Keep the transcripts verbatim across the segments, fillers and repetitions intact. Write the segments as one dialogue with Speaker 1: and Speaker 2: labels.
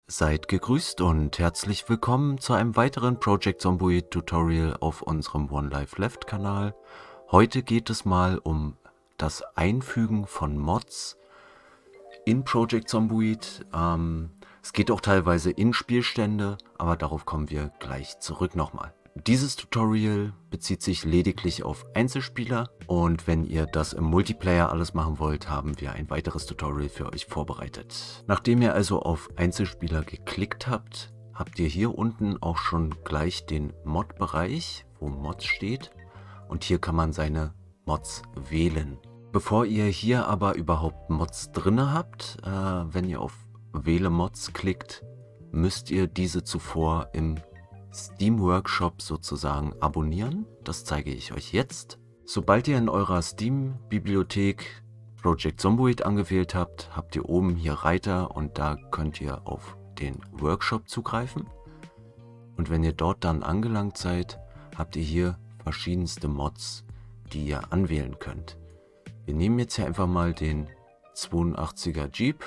Speaker 1: Seid gegrüßt und herzlich willkommen zu einem weiteren Project Zomboid Tutorial auf unserem One Life Left Kanal. Heute geht es mal um das Einfügen von Mods in Project Zomboid. Ähm, es geht auch teilweise in Spielstände, aber darauf kommen wir gleich zurück nochmal. Dieses Tutorial bezieht sich lediglich auf Einzelspieler und wenn ihr das im Multiplayer alles machen wollt, haben wir ein weiteres Tutorial für euch vorbereitet. Nachdem ihr also auf Einzelspieler geklickt habt, habt ihr hier unten auch schon gleich den Mod-Bereich, wo Mods steht, und hier kann man seine Mods wählen. Bevor ihr hier aber überhaupt Mods drin habt, äh, wenn ihr auf Wähle Mods klickt, müsst ihr diese zuvor im Steam Workshop sozusagen abonnieren. Das zeige ich euch jetzt. Sobald ihr in eurer Steam-Bibliothek Project Zomboid angewählt habt, habt ihr oben hier Reiter und da könnt ihr auf den Workshop zugreifen. Und wenn ihr dort dann angelangt seid, habt ihr hier verschiedenste Mods, die ihr anwählen könnt. Wir nehmen jetzt hier einfach mal den zweiundachtziger Jeep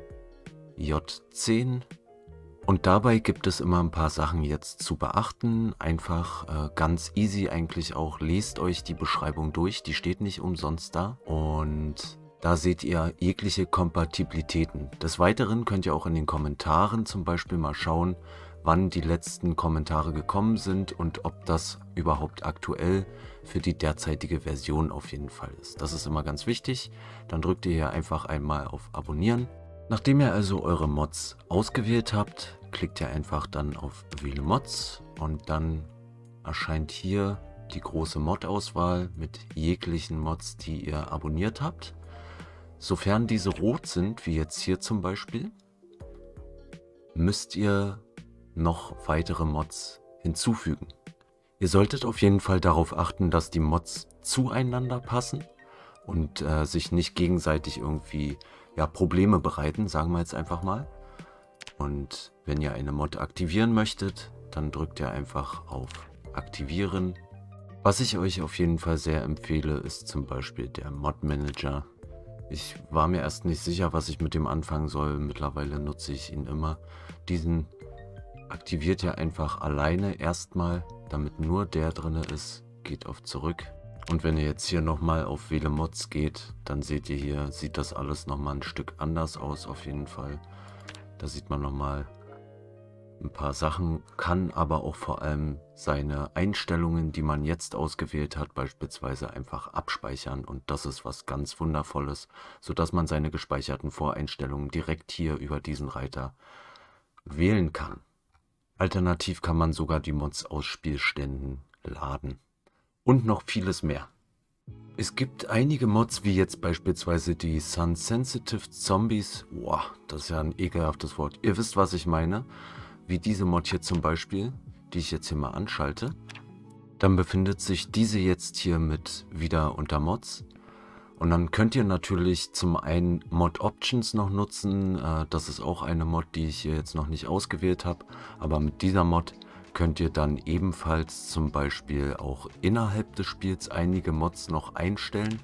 Speaker 1: J zehn. Und dabei gibt es immer ein paar Sachen jetzt zu beachten. Einfach äh, ganz easy eigentlich auch. Lest euch die Beschreibung durch. Die steht nicht umsonst da. Und da seht ihr jegliche Kompatibilitäten. Des Weiteren könnt ihr auch in den Kommentaren zum Beispiel mal schauen, wann die letzten Kommentare gekommen sind und ob das überhaupt aktuell für die derzeitige Version auf jeden Fall ist. Das ist immer ganz wichtig. Dann drückt ihr hier einfach einmal auf Abonnieren. Nachdem ihr also eure Mods ausgewählt habt, klickt ihr einfach dann auf Wähle Mods und dann erscheint hier die große Mod-Auswahl mit jeglichen Mods, die ihr abonniert habt. Sofern diese rot sind, wie jetzt hier zum Beispiel, müsst ihr noch weitere Mods hinzufügen. Ihr solltet auf jeden Fall darauf achten, dass die Mods zueinander passen und äh, sich nicht gegenseitig irgendwie ja, Probleme bereiten, sagen wir jetzt einfach mal. Und wenn ihr eine Mod aktivieren möchtet, dann drückt ihr einfach auf Aktivieren. Was ich euch auf jeden Fall sehr empfehle, ist zum Beispiel der Mod Manager. Ich war mir erst nicht sicher, was ich mit dem anfangen soll. Mittlerweile nutze ich ihn immer. Diesen aktiviert ihr einfach alleine erstmal, damit nur der drin ist. Geht auf Zurück. Und wenn ihr jetzt hier nochmal auf Wähle Mods geht, dann seht ihr hier, sieht das alles nochmal ein Stück anders aus auf jeden Fall. Da sieht man nochmal ein paar Sachen, kann aber auch vor allem seine Einstellungen, die man jetzt ausgewählt hat, beispielsweise einfach abspeichern. Und das ist was ganz Wundervolles, sodass man seine gespeicherten Voreinstellungen direkt hier über diesen Reiter wählen kann. Alternativ kann man sogar die Mods aus Spielständen laden. Und noch vieles mehr. Es gibt einige Mods, wie jetzt beispielsweise die Sun Sensitive Zombies. Boah, das ist ja ein ekelhaftes Wort. Ihr wisst, was ich meine. Wie diese Mod hier zum Beispiel, die ich jetzt hier mal anschalte. Dann befindet sich diese jetzt hier mit wieder unter Mods. Und dann könnt ihr natürlich zum einen Mod Options noch nutzen. Das ist auch eine Mod, die ich hier jetzt noch nicht ausgewählt habe. Aber mit dieser Mod könnt ihr dann ebenfalls zum Beispiel auch innerhalb des Spiels einige Mods noch einstellen.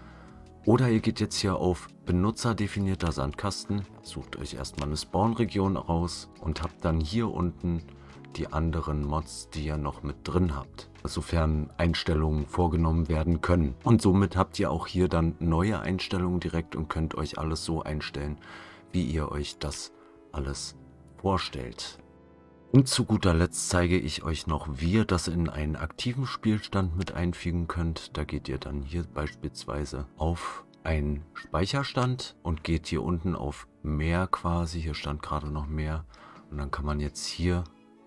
Speaker 1: Oder ihr geht jetzt hier auf Benutzerdefinierter Sandkasten, sucht euch erstmal eine Spawnregion raus und habt dann hier unten die anderen Mods, die ihr noch mit drin habt, sofern Einstellungen vorgenommen werden können. Und somit habt ihr auch hier dann neue Einstellungen direkt und könnt euch alles so einstellen, wie ihr euch das alles vorstellt. Und zu guter Letzt zeige ich euch noch, wie ihr das in einen aktiven Spielstand mit einfügen könnt. Da geht ihr dann hier beispielsweise auf einen Speicherstand und geht hier unten auf Mehr quasi. Hier stand gerade noch Mehr. Und dann kann man jetzt hier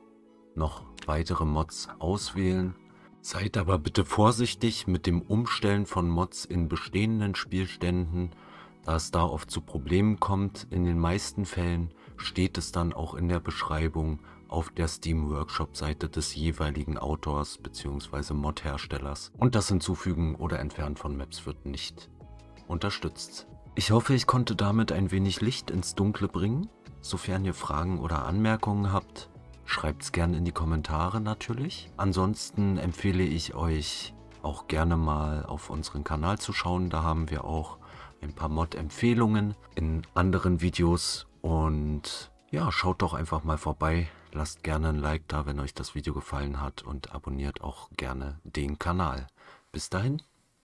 Speaker 1: noch weitere Mods auswählen. Seid aber bitte vorsichtig mit dem Umstellen von Mods in bestehenden Spielständen, da es da oft zu Problemen kommt. In den meisten Fällen steht es dann auch in der Beschreibung auf der Steam Workshop Seite des jeweiligen Autors bzw. Mod-Herstellers. Und das Hinzufügen oder Entfernen von Maps wird nicht unterstützt. Ich hoffe, ich konnte damit ein wenig Licht ins Dunkle bringen. Sofern ihr Fragen oder Anmerkungen habt, schreibt es gerne in die Kommentare natürlich. Ansonsten empfehle ich euch auch gerne mal auf unseren Kanal zu schauen. Da haben wir auch ein paar Mod-Empfehlungen in anderen Videos und Ja, schaut doch einfach mal vorbei, lasst gerne ein Like da, wenn euch das Video gefallen hat und abonniert auch gerne den Kanal. Bis dahin.